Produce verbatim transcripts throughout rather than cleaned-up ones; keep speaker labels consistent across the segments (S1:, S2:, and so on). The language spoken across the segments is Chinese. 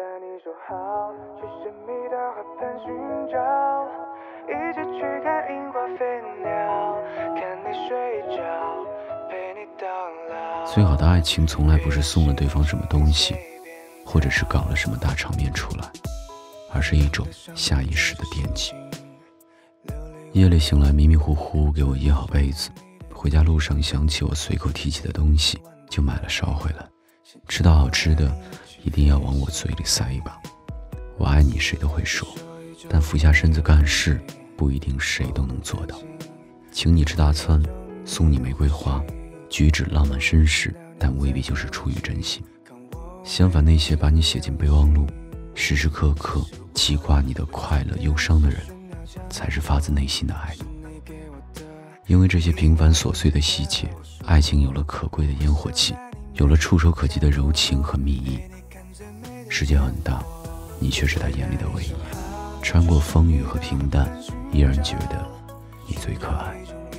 S1: 来你说好，去神秘的河畔寻找，一起去看樱花飞鸟，看你睡着，陪你到老。
S2: 最好的爱情从来不是送了对方什么东西，或者是搞了什么大场面出来，而是一种下意识的惦记。夜里醒来迷迷糊糊给我掖好被子，回家路上想起我随口提起的东西，就买了捎回来。吃到好吃的一定要往我嘴里塞一把。我爱你谁都会说，但俯下身子干事不一定谁都能做到。请你吃大餐，送你玫瑰花，举止浪漫绅士，但未必就是出于真心。相反，那些把你写进备忘录，时时刻刻记挂你的快乐忧伤的人，才是发自内心的爱你。因为这些平凡琐碎的细节，爱情有了可贵的烟火气，有了触手可及的柔情和蜜意。世界很大，你却是他眼里的唯一。穿过风雨和平淡，依然觉得你最可爱。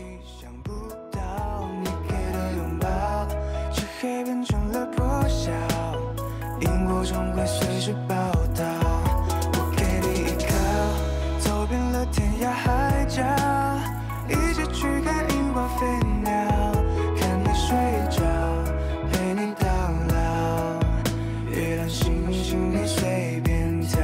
S1: 萤火总会随时报道，我给你依靠，走遍了天涯海角，一起去看樱花飞鸟，看你睡着，陪你到老，月亮星星你随便挑。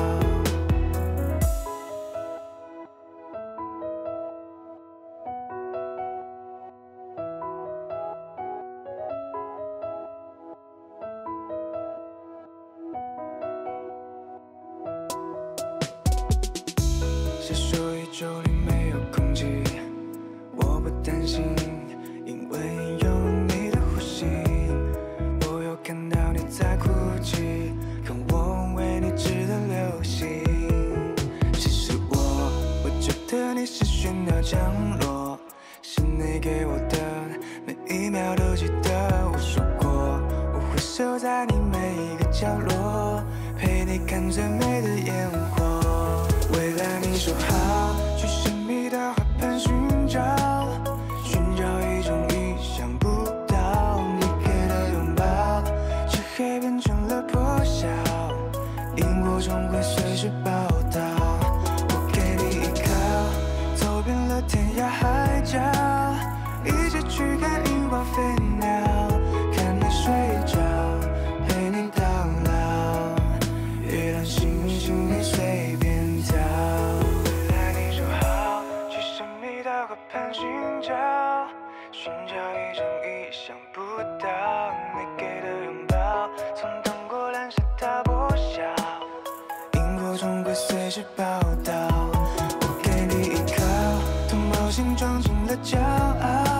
S1: 谁说宇宙里没有空气？我不担心，因为有你的呼吸。我又看到你在哭泣，看我为你织的流星。其实我，我觉得你是喧闹降落，是你给我的，每一秒都记得。我说过，我会守在你每一个角落，陪你看最美的烟火。未来你说好，去神秘的河畔寻找，寻找一种意想不到你给的拥抱，漆黑变成了破晓，萤火总会随时报道，我给你依靠，走遍了天涯海角，一起去看樱花飞鸟，看你睡着，陪你到老，月亮星星你随便挑。未来你说好，去神秘的河畔寻找，寻找一种意想不到你给的拥抱，从灯火阑珊到破晓，萤火总会随时报道，我给你依靠，同谋心装进了骄傲。